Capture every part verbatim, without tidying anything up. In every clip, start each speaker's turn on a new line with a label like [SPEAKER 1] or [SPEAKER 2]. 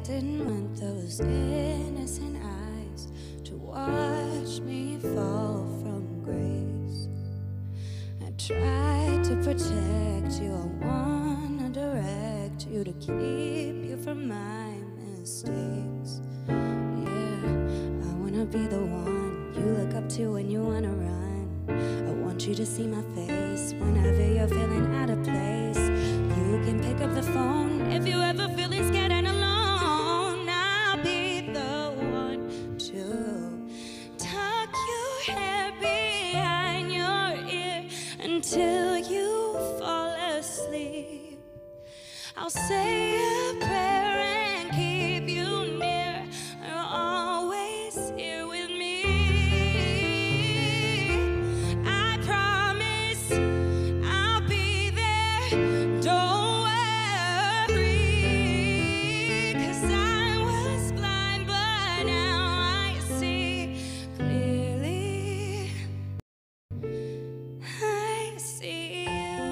[SPEAKER 1] didn't want those innocent eyes to watch me fall from grace. I tried to protect you, I wanna direct you to keep you from my mistakes. Yeah, I wanna be the one you look up to when you wanna run. I want you to see my face whenever you're feeling out of place. You can pick up the phone if you ever feeling scared and alone. I'll be the one to tuck your hair behind your ear until you fall asleep. I'll say a prayer and keep you near. You're always here with me. I promise I'll be there. Don't worry, 'cause I was blind, but now I see clearly. I see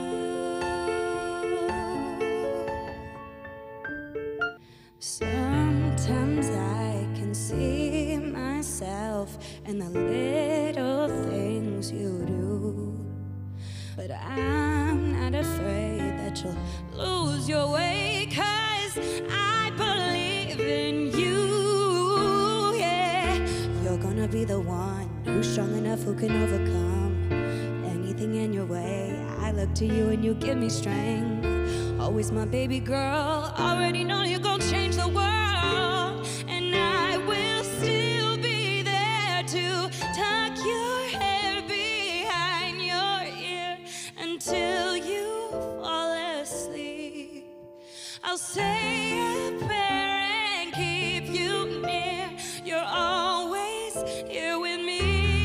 [SPEAKER 1] sometimes I can see myself in the little things you do, but I'm not afraid that you'll lose your way, 'cause I believe in you. Yeah, you're gonna be the one who's strong enough, who can overcome anything in your way. I look to you and you give me strength. Always my baby girl, already know you're gonna change the world. And I will still be there to tuck your hair behind your ear until you fall asleep. I'll say a prayer and keep you near. You're always here with me.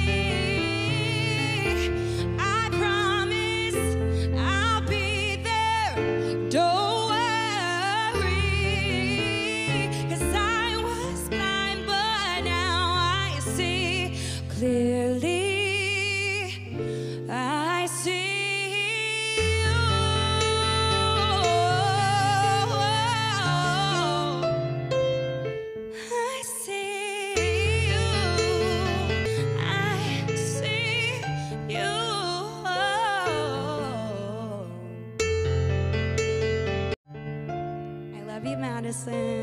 [SPEAKER 1] Don't worry, 'cause I was blind, but now I see clearly. I see you. I see you. I see you. Love you, Madison.